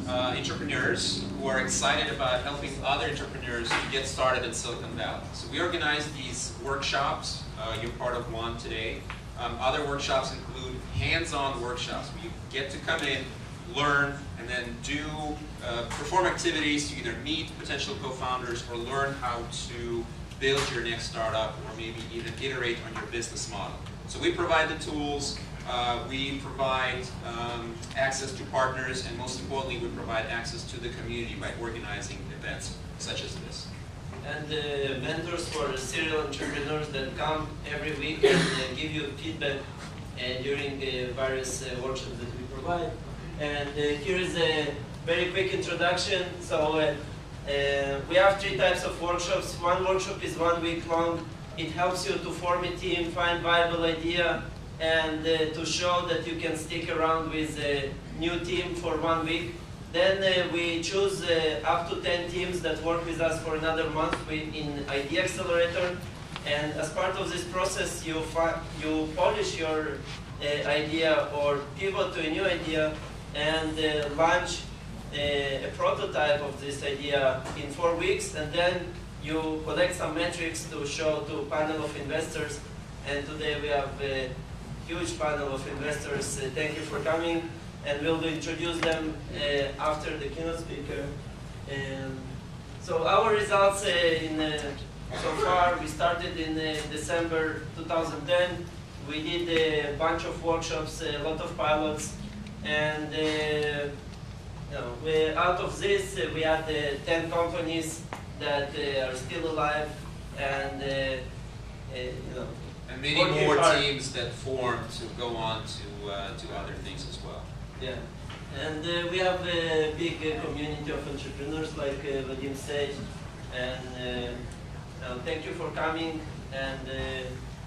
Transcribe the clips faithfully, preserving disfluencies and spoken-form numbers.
uh, entrepreneurs who are excited about helping other entrepreneurs to get started in Silicon Valley. So we organize these workshops. Uh, you're part of one today. Um, other workshops include hands-on workshops where you get to come in, learn, and then do uh, perform activities to either meet potential co-founders or learn how to build your next startup or maybe even iterate on your business model. So we provide the tools, uh, we provide um, access to partners, and most importantly, we provide access to the community by organizing events such as this. And uh, mentors for serial entrepreneurs that come every week and uh, give you feedback uh, during the various uh, workshops that we provide. And uh, here is a very quick introduction. So uh, uh, we have three types of workshops. One workshop is one week long. It helps you to form a team, find viable idea, and uh, to show that you can stick around with a new team for one week. Then uh, we choose uh, up to ten teams that work with us for another month in Idea Accelerator. And as part of this process, you, you polish your uh, idea or pivot to a new idea and uh, launch uh, a prototype of this idea in four weeks. And then you collect some metrics to show to a panel of investors. And today we have a huge panel of investors. Uh, thank you for coming. And we'll introduce them uh, after the keynote speaker. And so our results uh, in uh, so far, we started in uh, December two thousand ten. We did a bunch of workshops, a lot of pilots, and uh, you know, we, out of this, uh, we had uh, ten companies that uh, are still alive, and uh, uh, you know, and many more hard. teams that form to go on to uh, to other things as well. Yeah, and uh, we have a big uh, community of entrepreneurs, like uh, Vadim said, and uh, uh, thank you for coming. And uh,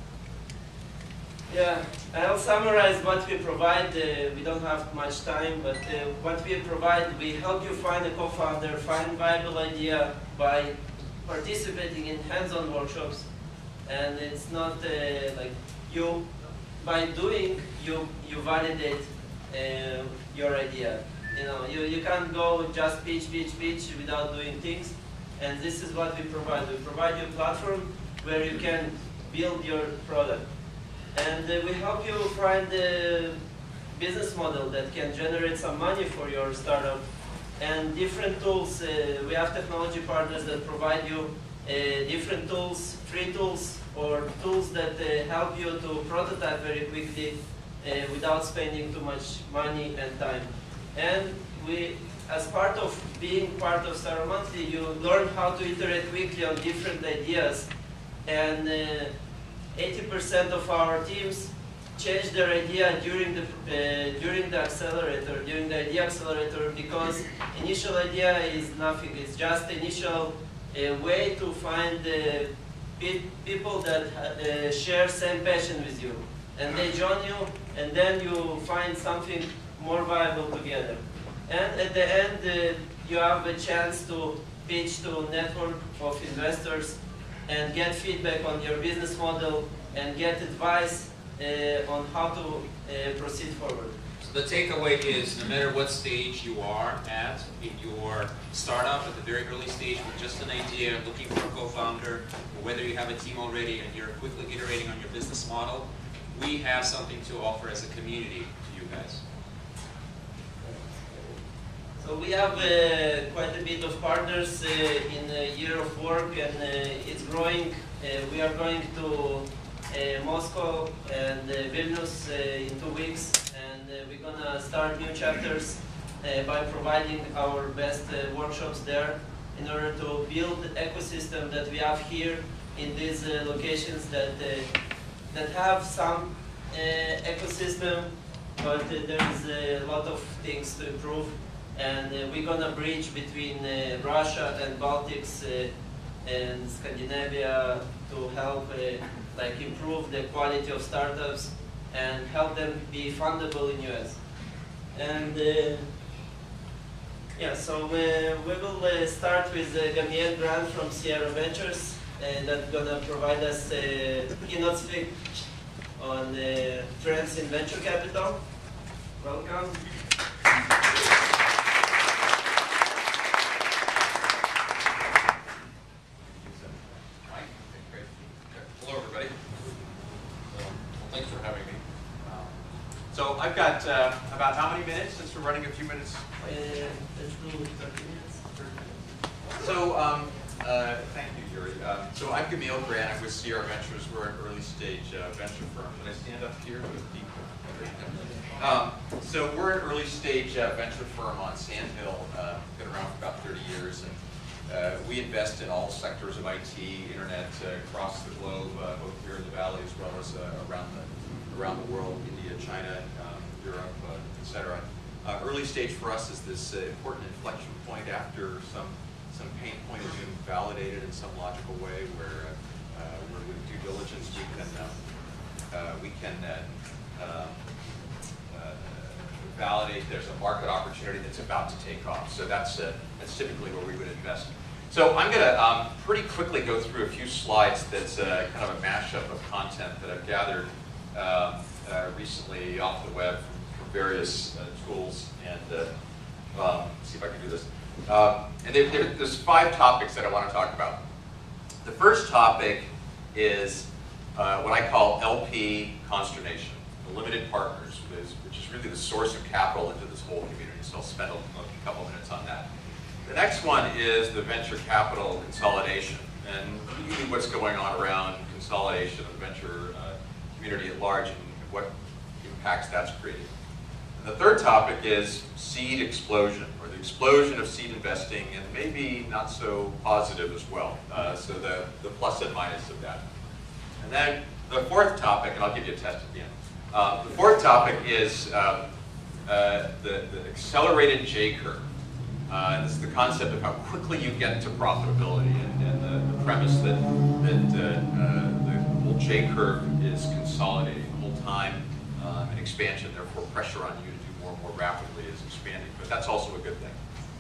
yeah, I'll summarize what we provide. Uh, we don't have much time, but uh, what we provide, we help you find a co-founder, find viable idea by participating in hands-on workshops, and it's not uh, like you by doing you you validate. Uh, your idea. You know, you, you can't go just pitch, pitch, pitch without doing things. And this is what we provide. We provide you a platform where you can build your product. And uh, we help you find a business model that can generate some money for your startup. And different tools. Uh, we have technology partners that provide you uh, different tools, free tools, or tools that uh, help you to prototype very quickly. Uh, without spending too much money and time. And we, as part of being part of Startup Monthly, you learn how to iterate quickly on different ideas. And eighty percent uh, of our teams change their idea during the, uh, during the accelerator, during the Idea Accelerator, because initial idea is nothing. It's just initial uh, way to find uh, pe people that uh, share same passion with you. And they join you, and then you find something more viable together. And at the end, uh, you have a chance to pitch to a network of investors and get feedback on your business model and get advice uh, on how to uh, proceed forward. So the takeaway is, no matter what stage you are at in your startup, at the very early stage with just an idea, looking for a co-founder, or whether you have a team already and you're quickly iterating on your business model, we have something to offer as a community to you guys. So we have uh, quite a bit of partners uh, in a year of work, and uh, it's growing. Uh, we are going to uh, Moscow and uh, Vilnius uh, in two weeks, and uh, we're gonna start new chapters uh, by providing our best uh, workshops there in order to build the ecosystem that we have here in these uh, locations that uh, that have some uh, ecosystem, but uh, there is a lot of things to improve. And uh, we're gonna bridge between uh, Russia and Baltics uh, and Scandinavia to help uh, like improve the quality of startups and help them be fundable in U S. And uh, yeah, so uh, we will uh, start with uh, GAMIEL GRAN from Sierra Ventures. Uh, that's going to provide us a keynote speech on uh, trends in venture capital. Welcome. Thanks for having me. Um, so I've got uh, about how many minutes, since we're running a few minutes? Uh, let's do thirty minutes. So, um, uh, thank you, Yuri. Um, so I'm GAMIEL, GRAN. I'm with C R Ventures. We're an early stage uh, venture firm. Can I stand up here? Um, so we're an early stage uh, venture firm on Sand Hill. Uh, been around for about thirty years. And uh, we invest in all sectors of I T, internet, uh, across the globe, uh, both here in the Valley as well as uh, around the around the world, India, China, um, Europe, uh, et cetera. Uh, early stage for us is this uh, important inflection point after some some pain point has been validated in some logical way, where uh, uh, where with due diligence we can uh, uh, we can uh, uh, uh, validate there's a market opportunity that's about to take off. So that's uh, that's typically where we would invest. So I'm going to um, pretty quickly go through a few slides that's uh, kind of a mashup of content that I've gathered um, uh, recently off the web from, from various uh, tools, and uh, um, see if I can do this. Um, and there, there, there's five topics that I want to talk about. The first topic is uh, what I call L P consternation, the limited partners, which is, which is really the source of capital into this whole community. So I'll spend a, a couple minutes on that. The next one is the venture capital consolidation, and really what's going on around consolidation of the venture uh, community at large and what impacts that's creating. And the third topic is seed explosion, or the explosion of seed investing, and maybe not so positive as well. Uh, so the, the plus and minus of that. And then the fourth topic, and I'll give you a test at the end. Uh, the fourth topic is um, uh, the, the accelerated J curve. Uh, this is the concept of how quickly you get to profitability, and, and the, the premise that, that uh, uh, the whole J curve is consolidating the whole time, um, and expansion, therefore pressure on you to do more and more rapidly is expanding. But that's also a good thing.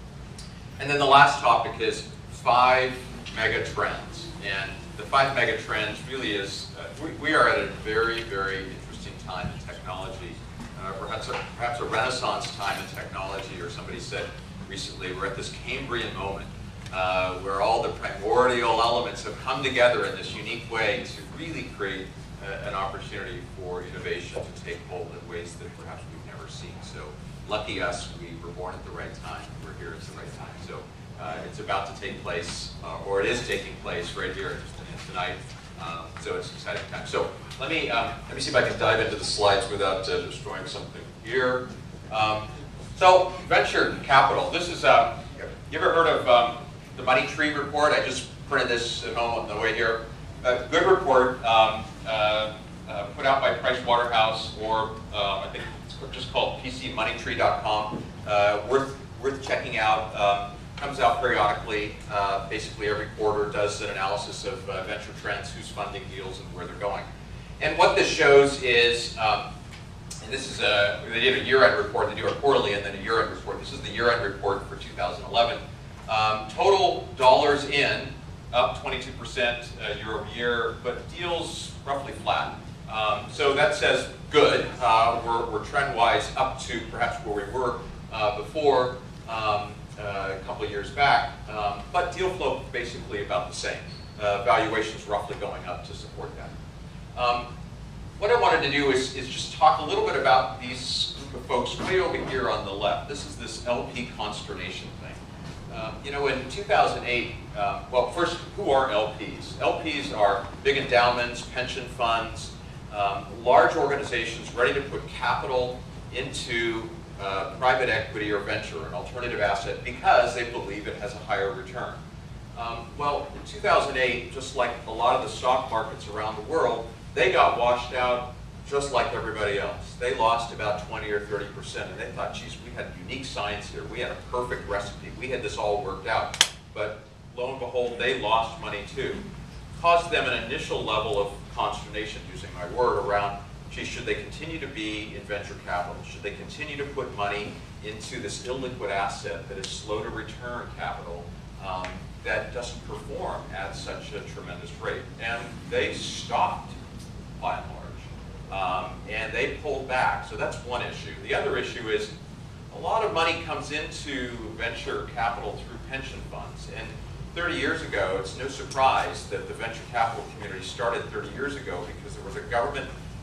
And then the last topic is five mega trends. And the five mega trends really is, uh, we, we are at a very, very interesting time in technology. Uh, perhaps, a, perhaps a renaissance time in technology, or somebody said recently, we're at this Cambrian moment uh, where all the primordial elements have come together in this unique way to really create uh, an opportunity for innovation to take hold in ways that perhaps we've never seen. So lucky us, we were born at the right time. We're here at the right time. So uh, it's about to take place, uh, or it is taking place right here tonight. Um, so it's an exciting time. So let me um, let me see if I can dive into the slides without uh, destroying something here. Um, So, venture capital. This is, uh, you ever heard of um, the Money Tree report? I just printed this at home on the way here. A good report um, uh, uh, put out by Price Waterhouse, or uh, I think it's just called P C money tree dot com. Uh, worth, worth checking out. Um, comes out periodically, uh, basically every quarter, does an analysis of uh, venture trends, who's funding deals, and where they're going. And what this shows is, um, and this is a, they did a year-end report, they do a quarterly and then a year-end report. This is the year-end report for two thousand eleven. Um, total dollars in, up twenty-two percent uh, year over year, but deals roughly flat. Um, so that says good. Uh, we're we're trend-wise up to perhaps where we were uh, before um, uh, a couple of years back, um, but deal flow basically about the same. Uh, valuations roughly going up to support that. Um, What I wanted to do is, is just talk a little bit about these group of folks way over here on the left. This is this L P consternation thing. Um, you know, in two thousand eight, um, well, first, who are L Ps? L Ps are big endowments, pension funds, um, large organizations ready to put capital into uh, private equity or venture, an alternative asset, because they believe it has a higher return. Um, well, in two thousand eight, just like a lot of the stock markets around the world, they got washed out just like everybody else. They lost about twenty or thirty percent, and they thought, geez, we had unique science here. We had a perfect recipe. We had this all worked out. But lo and behold, they lost money too. Caused them an initial level of consternation, using my word, around, geez, should they continue to be in venture capital? Should they continue to put money into this illiquid asset that is slow to return capital, um, that doesn't perform at such a tremendous rate? And they stopped, by and large, um, and they pulled back. So that's one issue. The other issue is a lot of money comes into venture capital through pension funds. And thirty years ago, it's no surprise that the venture capital community started thirty years ago, because there was a government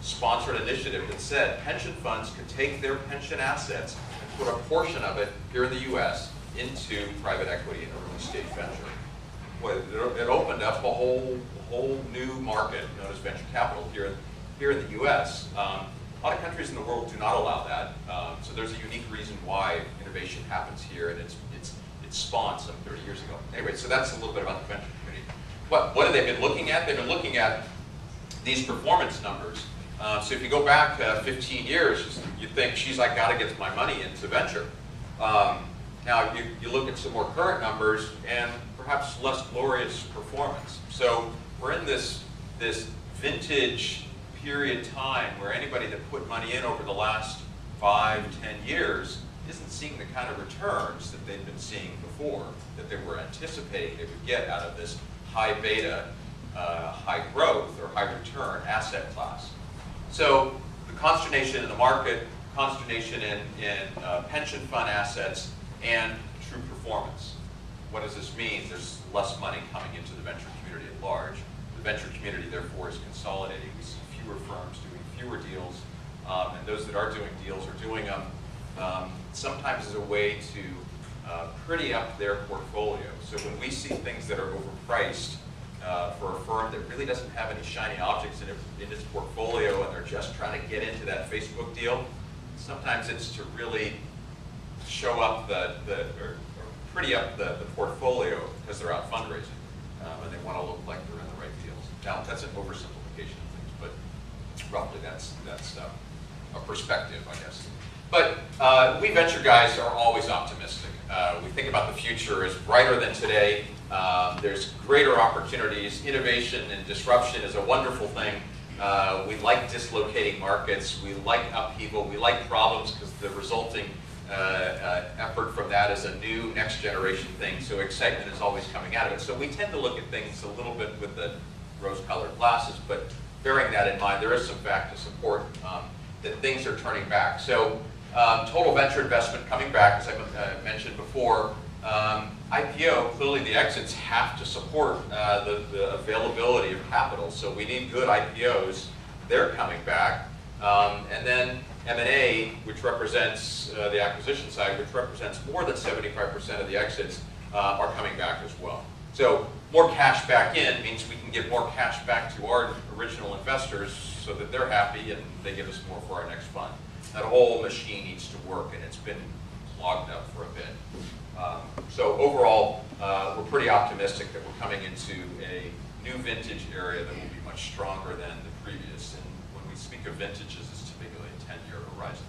sponsored initiative that said pension funds could take their pension assets and put a portion of it here in the U S into private equity and early stage venture. Well, it opened up a whole, whole new market known as venture capital here, here in the U S. Um, a lot of countries in the world do not allow that, um, so there's a unique reason why innovation happens here, and it's, it's, it's spawned some thirty years ago. Anyway, so that's a little bit about the venture community. What, what have they been looking at? They've been looking at these performance numbers. Uh, so if you go back uh, fifteen years, you think, geez, I got to get my money into venture. Um, now you, you look at some more current numbers and perhaps less glorious performance. So we're in this, this vintage period time where anybody that put money in over the last five, ten years isn't seeing the kind of returns that they've been seeing before, that they were anticipating they would get out of this high beta, uh, high growth, or high return asset class. So the consternation in the market, consternation in, in uh, pension fund assets, and true performance. What does this mean? There's less money coming into the venture community at large. The venture community, therefore, is consolidating. We see fewer firms doing fewer deals, um, and those that are doing deals are doing them um, sometimes as a way to uh, pretty up their portfolio. So when we see things that are overpriced uh, for a firm that really doesn't have any shiny objects in, it, in its portfolio, and they're just trying to get into that Facebook deal, sometimes it's to really show up the, the or, or pretty up the, the portfolio because they're out fundraising, um, and they want to look like they're in the right deals. Now, that's an oversimplification of things, but roughly that's, that's uh, a perspective, I guess. But uh, we venture guys are always optimistic. Uh, we think about the future as brighter than today. Um, there's greater opportunities. Innovation and disruption is a wonderful thing. Uh, we like dislocating markets. We like upheaval. We like problems because the resulting uh, uh, effort from that is a new next generation thing. So excitement is always coming out of it. So we tend to look at things a little bit with the rose-colored glasses, but bearing that in mind, there is some fact to support um, that things are turning back. So um, total venture investment coming back, as I uh, mentioned before. Um, I P O, clearly the exits have to support uh, the, the availability of capital. So we need good I P Os. They're coming back. Um, and then M and A, which represents uh, the acquisition side, which represents more than seventy-five percent of the exits, uh, are coming back as well. So more cash back in means we can give more cash back to our original investors so that they're happy and they give us more for our next fund. That whole machine needs to work, and it's been clogged up for a bit. Um, so overall, uh, we're pretty optimistic that we're coming into a new vintage area that will be much stronger than the previous. And when we speak of vintages, it's typically a ten-year horizon.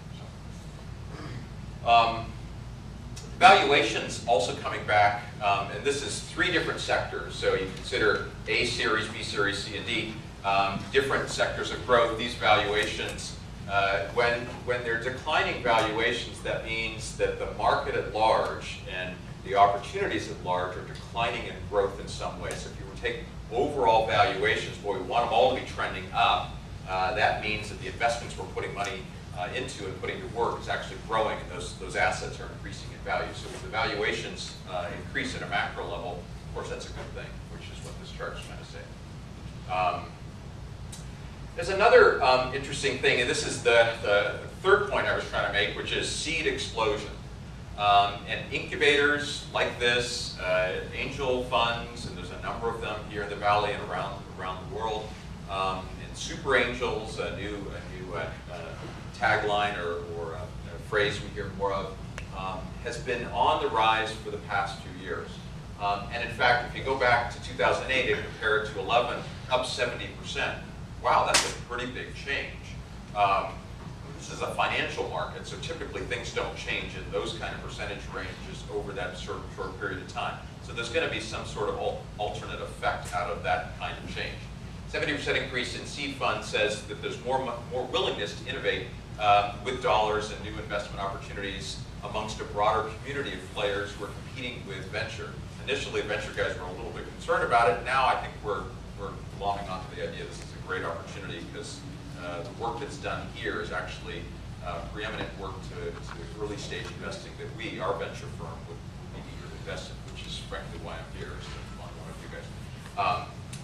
So. Um, valuations also coming back, um, and this is three different sectors. So you consider A series, B series, C, and D, um, different sectors of growth. These valuations, Uh, when, when they're declining valuations, that means that the market at large and the opportunities at large are declining in growth in some way. So if you were to take overall valuations, boy, we want them all to be trending up. Uh, that means that the investments we're putting money uh, into and putting to work is actually growing, and those, those assets are increasing in value. So if the valuations uh, increase at a macro level, of course, that's a good thing, which is what this chart is trying to say. Um, There's another um, interesting thing, and this is the, the third point I was trying to make, which is seed explosion. Um, and incubators like this, uh, angel funds, and there's a number of them here in the Valley and around, around the world, um, and super angels, a new, a new uh, uh, tagline or, or a, a phrase we hear more of, um, has been on the rise for the past few years. Um, and in fact, if you go back to two thousand eight and compare it to eleven, up seventy percent. Wow, that's a pretty big change. Um, this is a financial market, so typically things don't change in those kind of percentage ranges over that short, short period of time. So there's going to be some sort of alternate effect out of that kind of change. seventy percent increase in seed funds says that there's more, more willingness to innovate um, with dollars and new investment opportunities amongst a broader community of players who are competing with venture. Initially, venture guys were a little bit concerned about it. Now I think we're, we're glomming onto the idea this is a great opportunity because uh, the work that's done here is actually uh, preeminent work to, to early stage investing that we, our venture firm, would be eager to invest in, which is frankly why I'm here, is to find one of you guys. Um,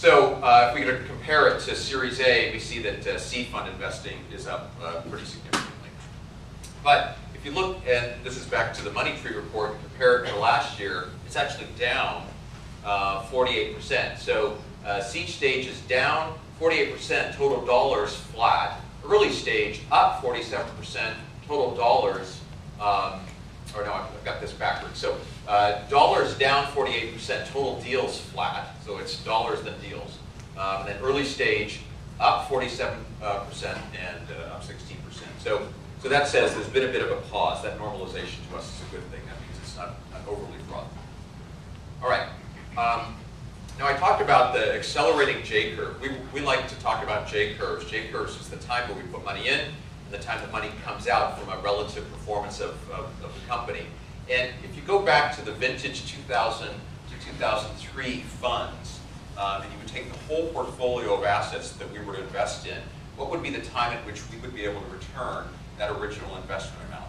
So uh, if we were to compare it to Series A, we see that uh, seed fund investing is up uh, pretty significantly. But if you look, and this is back to the Money Tree report, and compare it to last year, it's actually down uh, forty-eight percent. So uh, seed stage is down forty-eight percent, total dollars flat. Early stage up forty-seven percent, total dollars, um, or no, I've got this backwards. So uh, dollars down forty-eight percent, total deals flat. So it's dollars then deals. Um, and then early stage up forty-seven percent and uh, up sixteen percent. So, so that says there's been a bit of a pause. That normalization to us is a good thing. That means it's not, not overly fraught. All right. Um, now I talked about the accelerating J-curve. We, we like to talk about J-curves. J-curves is the time where we put money in and the time that money comes out from a relative performance of, of, of the company. And if you go back to the vintage two thousand to two thousand three funds, um, and you would take the whole portfolio of assets that we were to invest in, what would be the time at which we would be able to return that original investment amount?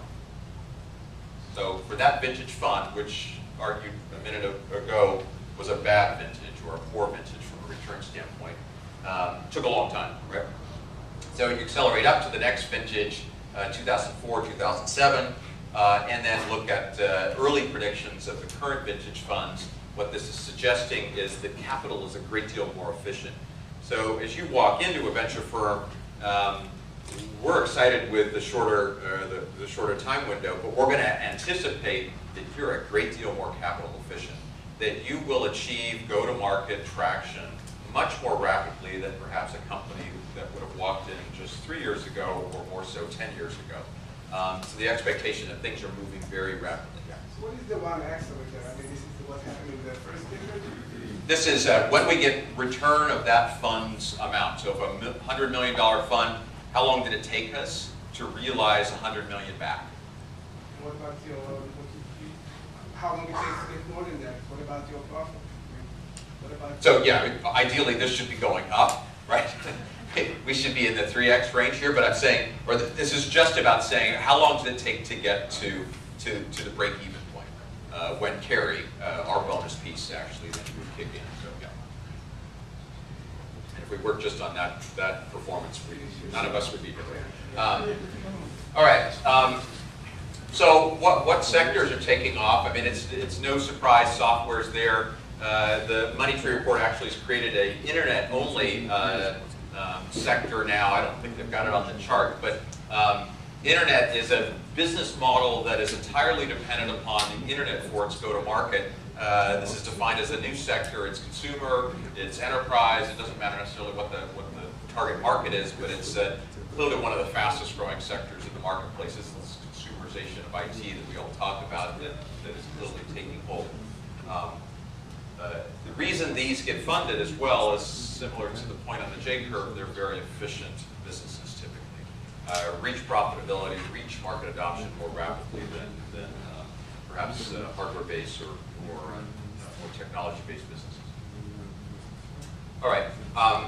So for that vintage fund, which argued a minute ago was a bad vintage or a poor vintage from a return standpoint, um, took a long time, right? So you accelerate up to the next vintage, uh, two thousand four, two thousand seven, uh, and then look at uh, early predictions of the current vintage funds. What this is suggesting is that capital is a great deal more efficient. So as you walk into a venture firm, um, we're excited with the shorter, uh, the, the shorter time window, but we're going to anticipate that you're a great deal more capital efficient, that you will achieve go-to-market traction much more rapidly than perhaps a company that would have walked in just three years ago or more so ten years ago. Um, so the expectation that things are moving very rapidly. So what is the one accelerator? I mean, this is what happened in the first vintage? This is uh, when we get return of that fund's amount. So if a one hundred million dollar fund, how long did it take us to realize one hundred million dollars back? What about your, how long it takes to get more than that? What about your profit? What about So yeah, ideally this should be going up, right? We should be in the three X range here, but I'm saying, or the, this is just about saying how long did it take to get to, to, to the break-even point uh, when carry, uh, our bonus piece actually then would kick in. So yeah. And if we worked just on that, that performance, we, none of us would be here. Um, all right. Um, so what, what sectors are taking off? I mean, it's, it's no surprise software's there. Uh, the Money Tree report actually has created an internet-only uh, um, sector now. I don't think they've got it on the chart, but um, internet is a business model that is entirely dependent upon the internet for its go-to-market. Uh, this is defined as a new sector. It's consumer, it's enterprise. It doesn't matter necessarily what the what the target market is, but it's uh, clearly one of the fastest-growing sectors in the marketplace. It's this consumerization of I T that we all talk about that, that is clearly taking hold. Um, Uh, the reason these get funded as well is similar to the point on the J-curve. They're very efficient businesses typically. Uh, reach profitability, reach market adoption more rapidly than, than uh, perhaps uh, hardware-based or, or, uh, or technology-based businesses. All right. Um,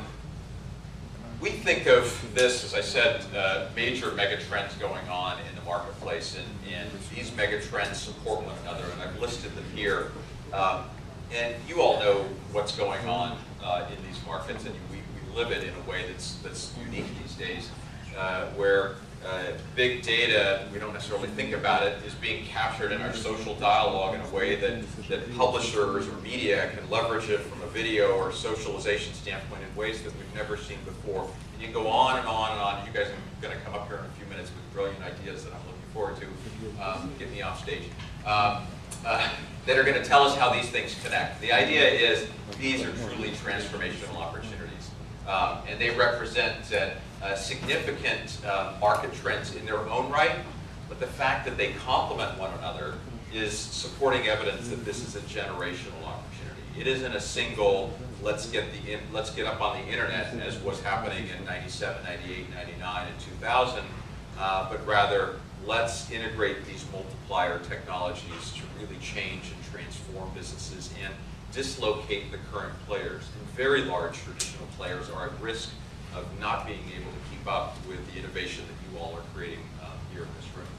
we think of this, as I said, uh, major megatrends going on in the marketplace, and, and these megatrends support one another, and I've listed them here. Um, And you all know what's going on uh, in these markets, and we, we live it in a way that's, that's unique these days, uh, where uh, big data, we don't necessarily think about it, is being captured in our social dialogue in a way that, that publishers or media can leverage it from a video or socialization standpoint in ways that we've never seen before. And you can go on and on and on. You guys are going to come up here in a few minutes with brilliant ideas that I'm looking forward to. Um, get me off stage. Um, Uh, that are going to tell us how these things connect. The idea is these are truly transformational opportunities. Um, and they represent uh, uh, significant uh, market trends in their own right, but the fact that they complement one another is supporting evidence that this is a generational opportunity. It isn't a single, let's get, the in, let's get up on the internet as was happening in ninety-seven, ninety-eight, ninety-nine, and two thousand, uh, but rather let's integrate these multiplier technologies to really change and transform businesses and dislocate the current players. And very large traditional players are at risk of not being able to keep up with the innovation that you all are creating um, here in this room.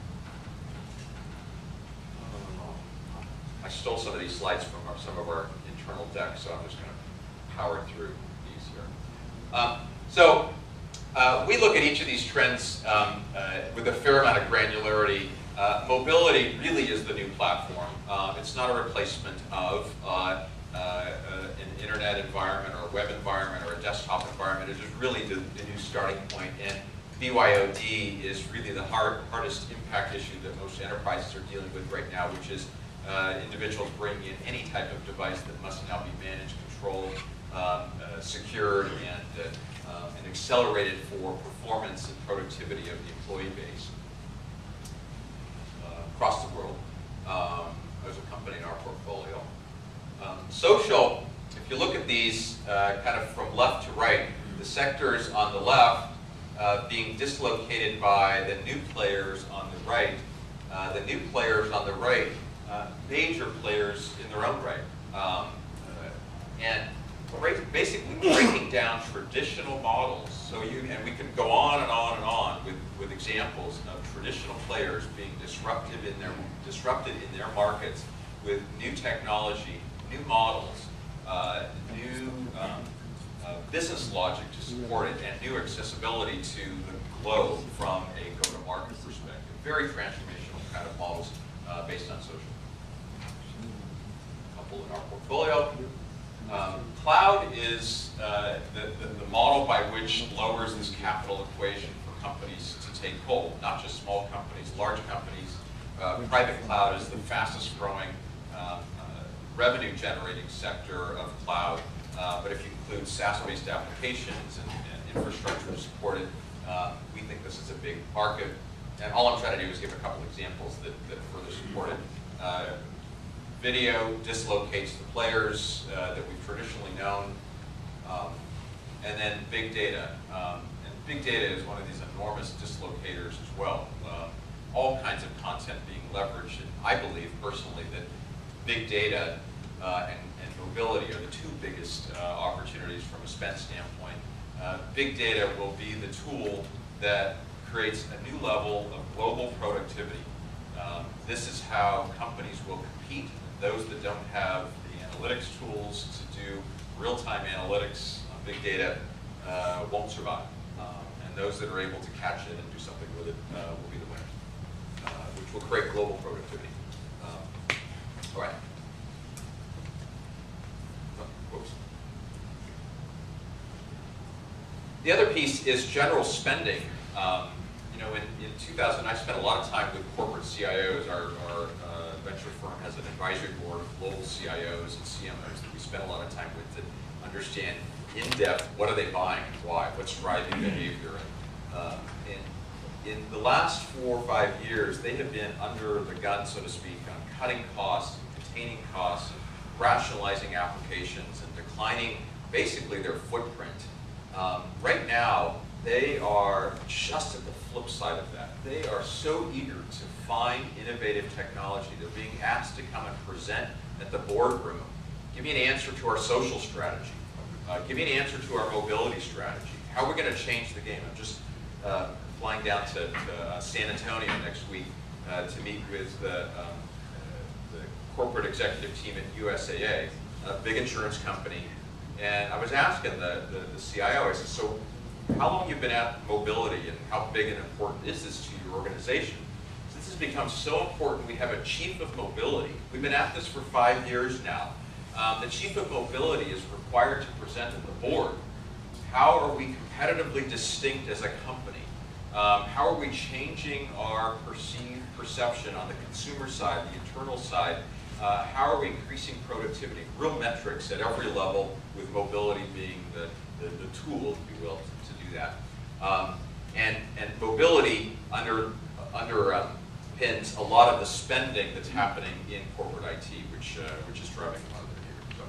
I stole some of these slides from our, some of our internal decks, so I'm just going to power through. Um, so uh, we look at each of these trends um, uh, with a fair amount of granularity. Uh, mobility really is the new platform. Um, it's not a replacement of uh, uh, uh, an internet environment or a web environment or a desktop environment. It is really the, the new starting point. And B Y O D is really the hard, hardest impact issue that most enterprises are dealing with right now, which is uh, individuals bringing in any type of device that must now be managed, controlled, um, uh, secured, and, uh, uh, and accelerated for performance and productivity of the employee base uh, across the world. Um, there's a company in our portfolio. Um, social, if you look at these uh, kind of from left to right, the sectors on the left uh, being dislocated by the new players on the right. Uh, the new players on the right, uh, major players in their own right. Um, uh, and break, basically breaking down traditional models. So you, and we can go on and on and on with, with examples of traditional players being disruptive in their, disrupted in their markets with new technology, new models, uh, new um, uh, business logic to support it, and new accessibility to the globe from a go-to-market perspective. Very transformational kind of models uh, based on social. A couple in our portfolio. Um, cloud is uh, the, the, the model by which lowers this capital equation for companies to take hold, not just small companies, large companies. Uh, private cloud is the fastest growing um, uh, revenue generating sector of cloud, uh, but if you include SaaS-based applications and, and infrastructure to support it, uh, we think this is a big market. And all I'm trying to do is give a couple examples that, that further support it. Uh, Video dislocates the players uh, that we've traditionally known. Um, and then big data. Um, and big data is one of these enormous dislocators as well. Uh, all kinds of content being leveraged. And I believe personally that big data uh, and, and mobility are the two biggest uh, opportunities from a spend standpoint. Uh, big data will be the tool that creates a new level of global productivity. Um, this is how companies will compete. Those that don't have the analytics tools to do real-time analytics on big data uh, won't survive. Um, and those that are able to catch it and do something with it uh, will be the winners, uh, which will create global productivity. Um, all right. Oh, whoops. The other piece is general spending. Um, you know, in, in two thousand, I spent a lot of time with corporate C I Os. Our, our uh, venture firm has an advisory board of global C I Os and C M Os that we spend a lot of time with to understand in depth what are they buying and why, what's driving behavior. And, uh, in, in the last four or five years, they have been under the gun, so to speak, on cutting costs, containing costs, rationalizing applications, and declining basically their footprint. Um, right now, they are just at the flip side of that. They are so eager to find innovative technology. They're being asked to come and present at the boardroom. Give me an answer to our social strategy. Uh, give me an answer to our mobility strategy. How are we going to change the game? I'm just uh, flying down to, to uh, San Antonio next week uh, to meet with the, um, uh, the corporate executive team at U S A A, a big insurance company. And I was asking the, the, the C I O, I said, so how long have you been at mobility and how big and important is this to your organization? So this has become so important. We have a chief of mobility. We've been at this for five years now. Um, the chief of mobility is required to present at the board. How are we competitively distinct as a company? Um, how are we changing our perceived perception on the consumer side, the internal side? Uh, how are we increasing productivity? Real metrics at every level, with mobility being the, the, the tool, if you will, to, to do that. Um, and, and mobility under, under um, pins a lot of the spending that's happening in corporate I T, which, uh, which is driving a lot of behavior.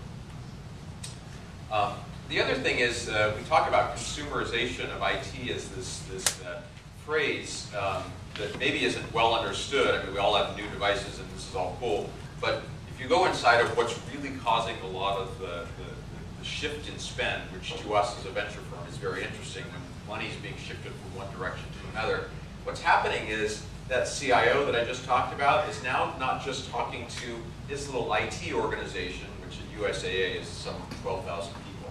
So, um, the other thing is, uh, we talk about consumerization of I T as this, this uh, phrase um, that maybe isn't well understood. I mean, we all have new devices and this is all cool. But if you go inside of what's really causing a lot of the, the, the shift in spend, which to us as a venture firm is very interesting when money is being shifted from one direction to another, what's happening is that C I O that I just talked about is now not just talking to his little I T organization, which at U S A A is some twelve thousand people.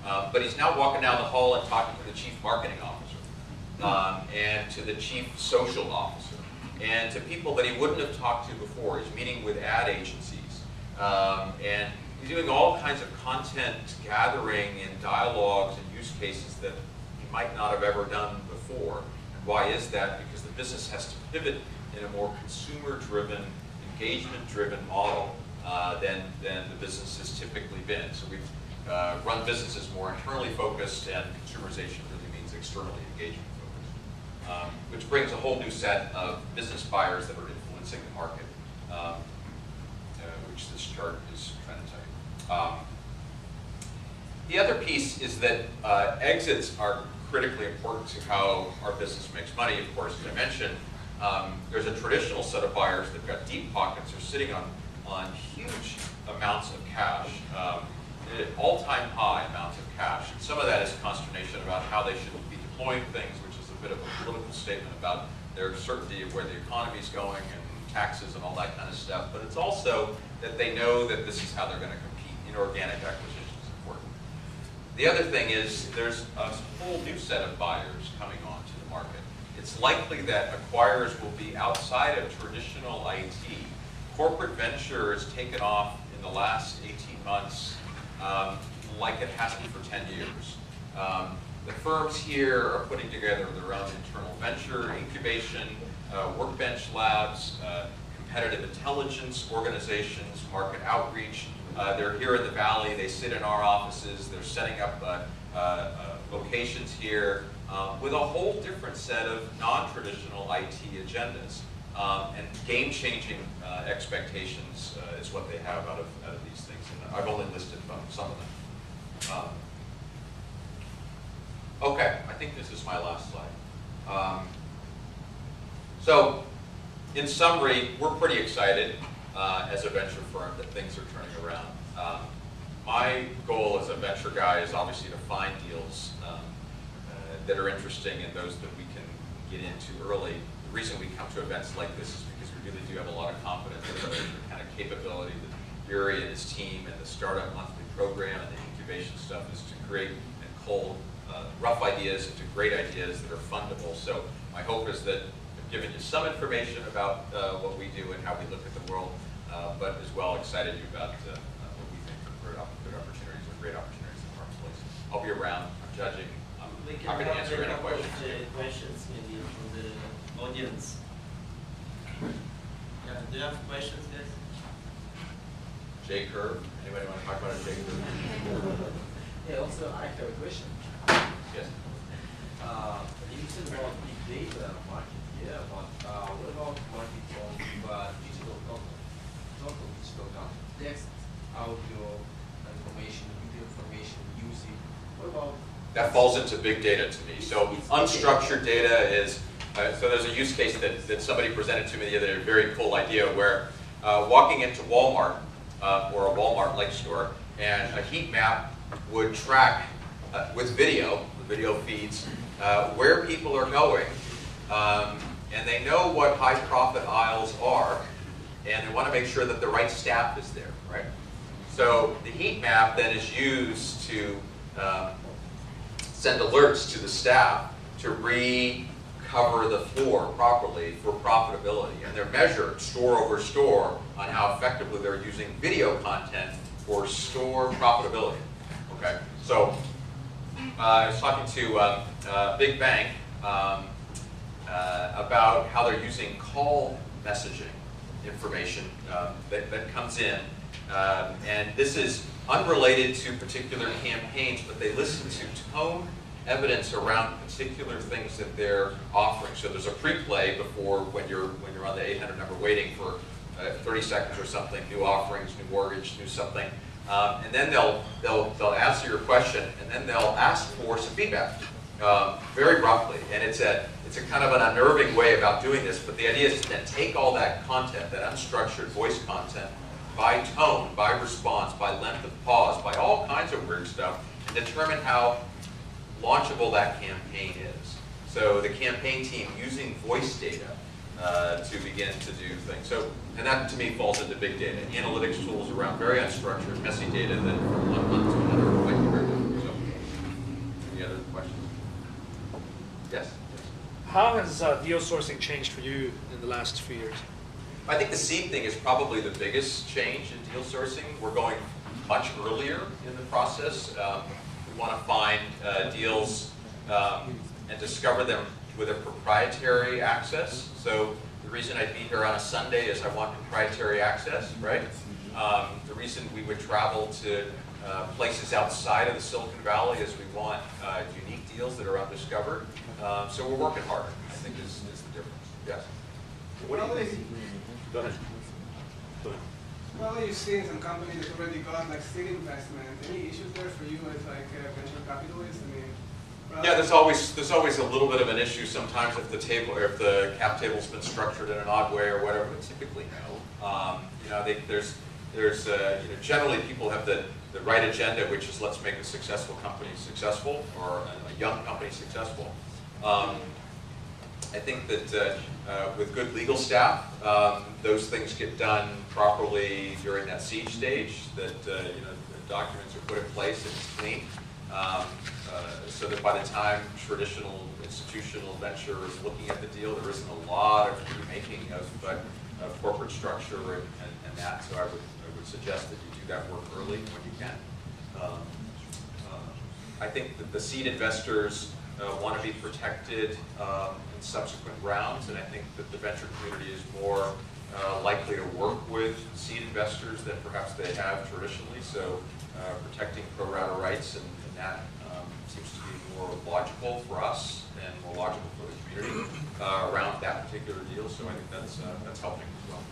Uh, but he's now walking down the hall and talking to the chief marketing officer, um, and to the chief social officer, and to people that he wouldn't have talked to before. He's meeting with ad agencies, um, and he's doing all kinds of content gathering and dialogues and use cases that he might not have ever done before. And why is that? Because the business has to pivot in a more consumer-driven, engagement-driven model uh, than, than the business has typically been. So we've uh, run businesses more internally focused, and consumerization really means externally engagement focused, um, which brings a whole new set of business buyers that are influencing the market, um, uh, which this chart is trying to tell you. Um, the other piece is that uh, exits are critically important to how our business makes money. Of course, as I mentioned, um, there's a traditional set of buyers that've got deep pockets, are sitting on, on huge amounts of cash, um, all-time high amounts of cash. And some of that is consternation about how they should be deploying things, which is a bit of a political statement about their certainty of where the economy is going and taxes and all that kind of stuff. But it's also that they know that this is how they're going to compete. Inorganic acquisition is important. The other thing is there's a whole new set of buyers coming onto the market. It's likely that acquirers will be outside of traditional I T. Corporate venture has taken off in the last eighteen months um, like it hasn't for ten years. Um, the firms here are putting together their own internal venture, incubation, uh, workbench labs, uh, competitive intelligence organizations, market outreach. Uh, they're here in the Valley, they sit in our offices, they're setting up uh, uh, uh, locations here uh, with a whole different set of non-traditional I T agendas. Um, and game-changing uh, expectations uh, is what they have out of, out of these things. And I've only listed some of them. Um, okay, I think this is my last slide. Um, so, in summary, we're pretty excited uh, as a venture firm that things are turning around. Um, my goal as a venture guy is obviously to find deals um, uh, that are interesting and those that we can get into early. The reason we come to events like this is because we really do have a lot of confidence in the kind of capability that Yuri and his team and the Startup Monthly program and the incubation stuff is to create and cull uh, rough ideas into great ideas that are fundable. So my hope is that I've given you some information about uh, what we do and how we look at the world, uh, but as well excited you about uh, what we think are good, good opportunities or great opportunities in the marketplace. I'll be around. I'm judging. I'm We can happy to have answer a any couple questions. of uh, questions maybe from the audience. Yeah, do you have questions, guys? J curve. Anybody want to talk about a J curve? Yeah, also I have a question. Yes. Uh, you said about big data market, yeah, but uh, what about market of uh, digital content? Total digital content, text, audio, information, video information, music. What about? That falls into big data to me. So unstructured data is, uh, so there's a use case that, that somebody presented to me the other day, a very cool idea where uh, walking into Walmart uh, or a Walmart-like store and a heat map would track uh, with video, the video feeds, uh, where people are going, um, and they know what high profit aisles are, and they want to make sure that the right staff is there, right? So the heat map then is used to um, send alerts to the staff to recover the floor properly for profitability. And they're measured store over store on how effectively they're using video content for store profitability. Okay, so uh, I was talking to um, uh, Big Bank um, uh, about how they're using call messaging information um, that, that comes in. Um, and this is unrelated to particular campaigns, but they listen to tone evidence around particular things that they're offering. So there's a pre-play before when you're when you're on the eight hundred number waiting for uh, thirty seconds or something, new offerings, new mortgage, new something, um, and then they'll they'll they'll answer your question, and then they'll ask for some feedback um, very roughly. And it's a it's a kind of an unnerving way about doing this, but the idea is to then take all that content, that unstructured voice content, by tone, by response, by length of pause, by all kinds of weird stuff, and determine how launchable that campaign is. So the campaign team using voice data uh, to begin to do things. So, and that to me falls into big data. Analytics tools around very unstructured, messy data that from one month to another might be very different. So Any other questions? Yes? How has uh, deal sourcing changed for you in the last few years? I think the seed thing is probably the biggest change in deal sourcing. We're going much earlier in the process. Um, we want to find uh, deals um, and discover them with a proprietary access. So the reason I'd be here on a Sunday is I want proprietary access, right? Um, the reason we would travel to uh, places outside of the Silicon Valley is we want uh, unique deals that are undiscovered. Um, so we're working harder, I think, is, is the difference. Yes? What do you think? Go ahead. Go ahead. Well, you've seen some companies that already got like seed investment. Any issues there for you as like a venture capitalist? I mean, rather Yeah, there's always there's always a little bit of an issue sometimes if the table or if the cap table's been structured in an odd way or whatever. But typically, no. Um, you know, they, there's there's uh, you know, generally people have the the right agenda, which is let's make a successful company successful or a, a young company successful. Um, I think that uh, uh, with good legal staff, um, those things get done properly during that seed stage. That uh, you know, the documents are put in place and it's clean, um, uh, so that by the time traditional institutional venture is looking at the deal, there isn't a lot of remaking of, uh, of corporate structure and, and, and that. So I would I would suggest that you do that work early when you can. Um, uh, I think that the seed investors Uh, want to be protected um, in subsequent rounds, and I think that the venture community is more uh, likely to work with seed investors than perhaps they have traditionally. So uh, protecting pro rata rights and, and that um, seems to be more logical for us and more logical for the community uh, around that particular deal. So I think that's uh, that's helping as well.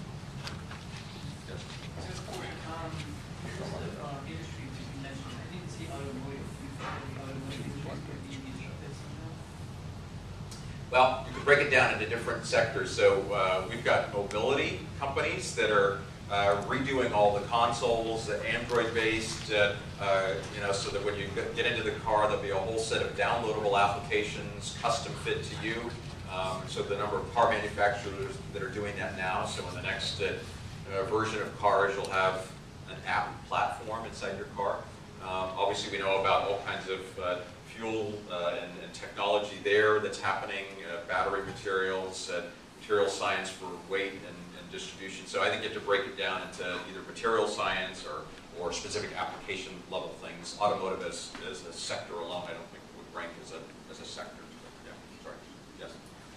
Yes. Just a point. Um, here's the uh, industry that you mentioned. I didn't see automotive. You think that the automotive industry could be disrupted somehow? Well, you could break it down into different sectors. So uh, we've got mobility companies that are uh, redoing all the consoles, uh, Android-based, uh, uh, you know, so that when you get into the car, there'll be a whole set of downloadable applications, custom fit to you. Um, so the number of car manufacturers that are doing that now. So in the next uh, uh, version of cars, you'll have an app platform inside your car. Um, obviously, we know about all kinds of uh, fuel uh, and, and technology there that's happening, uh, battery materials, uh, material science for weight and, and distribution. So I think you have to break it down into either material science or, or specific application level things. Automotive as, as a sector alone, I don't think it would rank as a, as a sector. Yeah, sorry. Yes?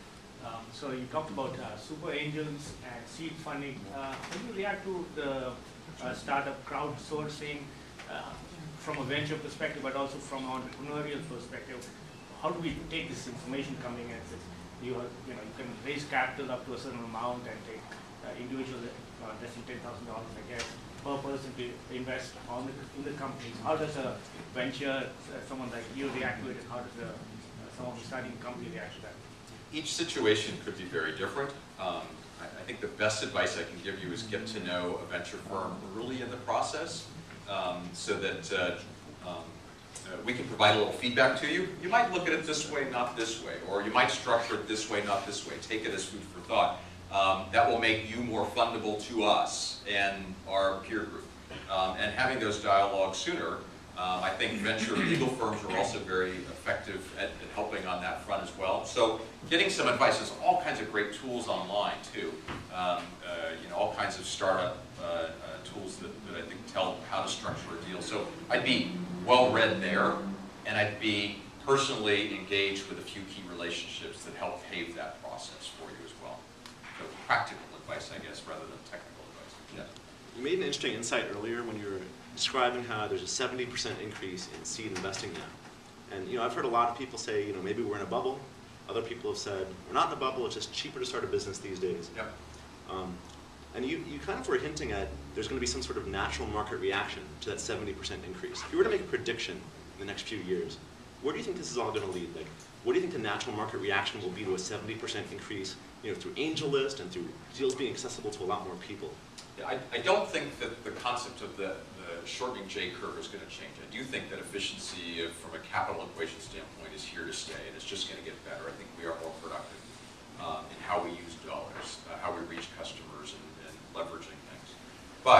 Um, so you talked about uh, super angels and seed funding. Uh, how do you react to the uh, startup crowdsourcing uh, from a venture perspective, but also from an entrepreneurial perspective? How do we take this information coming in? You, are, you know, you can raise capital up to a certain amount and take uh, individual uh, less than ten thousand dollars, I guess, per person to invest on the, in the companies. How does a venture, uh, someone like you react to it, and how does a, uh, someone who's starting a company react to that? Each situation could be very different. Um, I, I think the best advice I can give you is get to know a venture firm early in the process um, so that uh, um, uh, we can provide a little feedback to you. You might look at it this way, not this way, or you might structure it this way, not this way. Take it as food for thought. Um, that will make you more fundable to us and our peer group. Um, and having those dialogues sooner, Um, I think venture legal firms are also very effective at, at helping on that front as well. So getting some advice, there's all kinds of great tools online too. Um, uh, you know, all kinds of startup uh, uh, tools that, that I think tell how to structure a deal. So I'd be well read there, and I'd be personally engaged with a few key relationships that help pave that process for you as well. So practical advice, I guess, rather than technical advice. Yeah. You made an interesting insight earlier when you were describing how there's a seventy percent increase in seed investing now. And you know, I've heard a lot of people say, you know, maybe we're in a bubble. Other people have said, we're not in a bubble, it's just cheaper to start a business these days. Yep. Um, and you, you kind of were hinting at there's going to be some sort of natural market reaction to that seventy percent increase. If you were to make a prediction in the next few years, where do you think this is all going to lead? Like, what do you think the natural market reaction will be to a seventy percent increase, you know, through AngelList and through deals being accessible to a lot more people? Yeah, I, I don't think that the concept of the, the shortening J curve is going to change. I do think that efficiency of, from a capital equation standpoint is here to stay, and it's just going to get better. I think we are more productive um, in how we use dollars, uh, how we reach customers, and, and leveraging things. But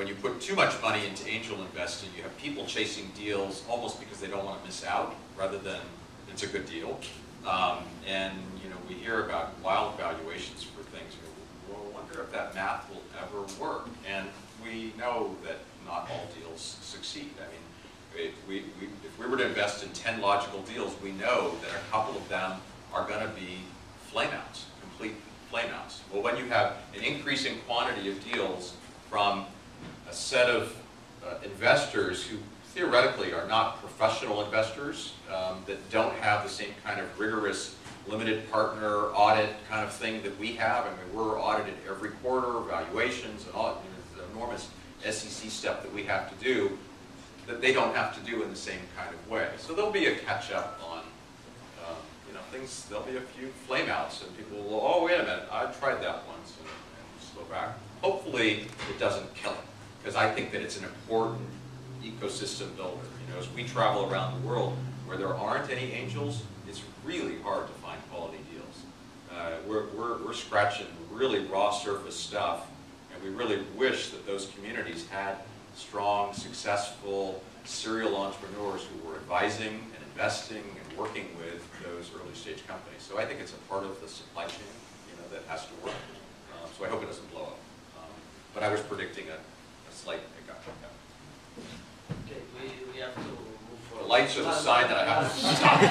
when you put too much money into angel investing, you have people chasing deals almost because they don't want to miss out, rather than it's a good deal. Um, and you know, we hear about wild valuations for things. You know, well, I wonder if that math will ever work. And we know that not all deals succeed. I mean, if we, we, if we were to invest in ten logical deals, we know that a couple of them are going to be flameouts, complete flameouts. Well, when you have an increasing quantity of deals from a set of uh, investors who theoretically are not professional investors, um, that don't have the same kind of rigorous limited partner audit kind of thing that we have. I mean, we're audited every quarter, valuations, and all, you know, the enormous S E C step that we have to do, that they don't have to do in the same kind of way. So there'll be a catch-up on, um, you know, things, there'll be a few flameouts, and people will, oh, wait a minute, I tried that once, and, and just go back. Hopefully, it doesn't kill it, because I think that it's an important ecosystem builder. You know, as we travel around the world where there aren't any angels, it's really hard to find quality deals. Uh, we're, we're, we're scratching really raw surface stuff, and we really wish that those communities had strong, successful serial entrepreneurs who were advising and investing and working with those early stage companies. So I think it's a part of the supply chain, you know, that has to work. Um, so I hope it doesn't blow up. Um, but I was predicting a, a slight hiccup. Yeah. Okay, we, we have to move forward. The lights are the sign that I have to stop.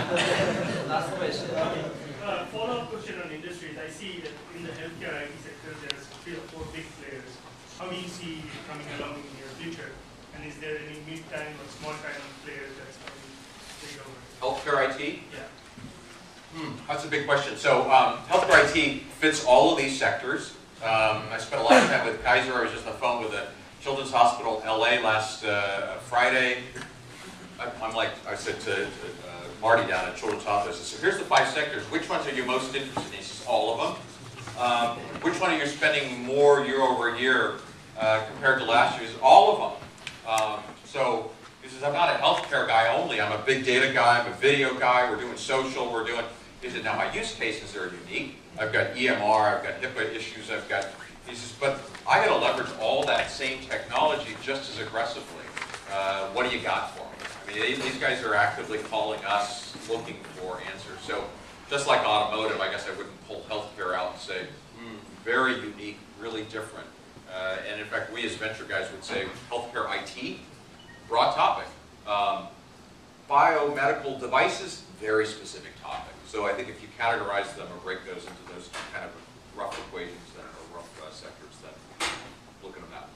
Last question. Uh, follow-up question on industries. I see that in the healthcare I T sector, there's three or four big players. How do you see it coming along in the near future? And is there any mid-time or small-time players that's coming to take over? Healthcare I T? Yeah. Hmm, that's a big question. So um, healthcare I T fits all of these sectors. Um, I spent a lot of time with Kaiser. I was just on the phone with the Children's Hospital L A last uh, Friday. I, I'm like, I said to, to uh, Marty down at Children's Hospital, I said, so here's the five sectors. Which ones are you most interested in? He says, all of them. Um, which one are you spending more year over year uh, compared to last year? He says, all of them. Um, so he says, I'm not a healthcare guy only. I'm a big data guy. I'm a video guy. We're doing social. We're doing. He said, now my use cases are unique. I've got E M R. I've got HIPAA issues. I've got. He says, but I got to leverage all that same technology just as aggressively. Uh, what do you got for me? I mean, these guys are actively calling us, looking for answers. So just like automotive, I guess I wouldn't pull healthcare out and say, hmm, very unique, really different. Uh, and in fact, we as venture guys would say healthcare I T, broad topic. Um, biomedical devices, very specific topic. So I think if you categorize them or break those into those kind of rough equations then, or rough uh, sectors, then look at them out.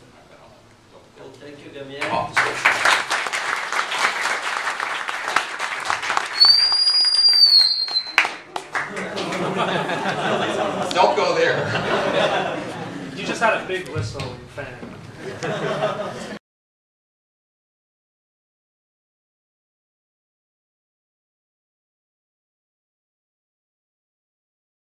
Well, thank you, Gamiel. Don't go there. You just had a big whistle fan.